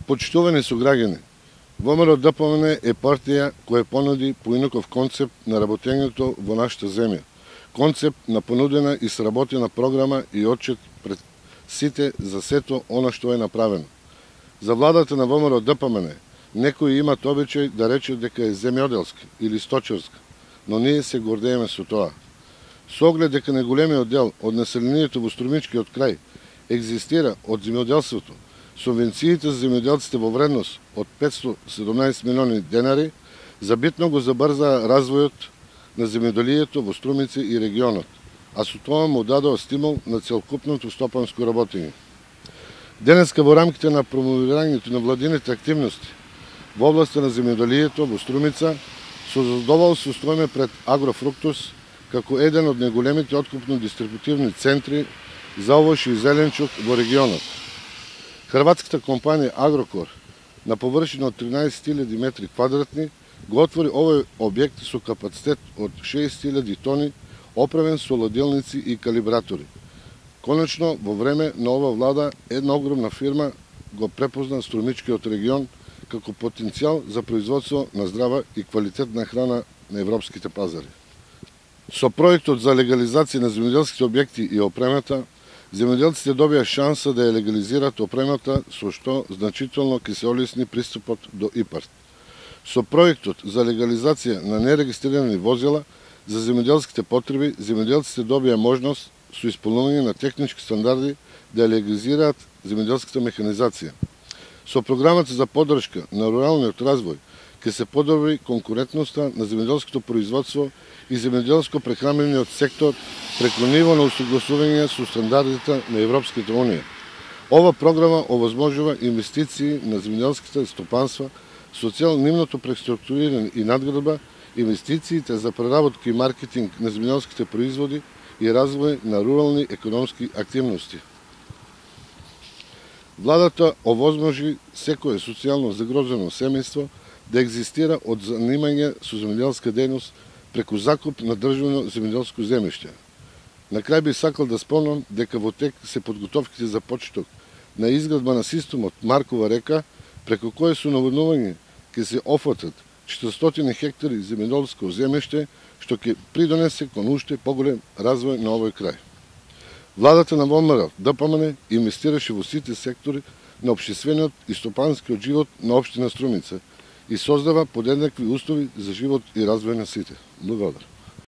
Почитувани суграѓани, ВМРО ДПМН е партија која понуди поинаков концепт на работењето во нашата земја. Концепт на понудена и сработена програма и отчет пред сите за сето она што е направено. За владата на ВМРО ДПМН некои имат обичај да речат дека е земјоделска или сточарска, но ние се гордееме со тоа. Со оглед дека најголемиот дел од населението во Струмичкиот крај екзистира од земјоделството, субвенциите за земјоделците во вредност од 517 милиони денари забитно го забрзаа развојот на земјоделието во Струмица и регионот, а со тоа му дадоа стимул на целокупното стопанско работење. Денеска во рамките на промовирањето на владините активности во областта на земјоделието во Струмица со задоволство стоиме пред Агрофруктус како еден од најголемите откупно-дистрибутивни центри за овош и зеленчук во регионот. Хрватската компанија Агрокор на површина од 13.000 метри квадратни го отвори овој објект со капацитет од 6.000 тони, оправен со ладилници и калибратори. Конечно, во време на ова влада една огромна фирма го препозна Струмичкиот регион како потенцијал за производство на здрава и квалитетна храна на европските пазари. Со проектот за легализација на земјоделските објекти и опремата, земјоделците добија шанса да ја легализираат опремата, со што значително ќе се олесни пристапот до ИПАРТ. Со проектот за легализација на нерегистрирани возила за земјоделските потреби, земјоделците добија можност со исполнување на технички стандарди да ја легализираат земјоделската механизација. Со програмата за поддршка на руралниот развој ќе се подобри конкурентноста на земјоделското производство и земјоделско-прехранбениот сектор преку ниво на усогласување со стандардите на Европската унија. Ова програма овозможува инвестиции на земјоделските стопанства со цел нивното преструктурирање и надградба, инвестициите за преработка и маркетинг на земјоделските производи и развој на рурални економски активности. Владата овозможи секое социјално загрозено семејство да екзистира од занимање со земјоделска дејност преку закуп на државно земјоделско земјиште. На крај би сакал да спомнам дека во тек се подготовките за почеток на изградба на системот Маркова река, преку кој со наводнување ќе се офатат 400 хектари земјоделско земјиште, што ќе придонесе кон уште поголем развој на овој крај. Владата на ВМРО ДПМН инвестираше во сите сектори на општествениот и стопанскиот живот на општина Струмица и создава подеднакви услови за живот и развој на сите. Благодарам.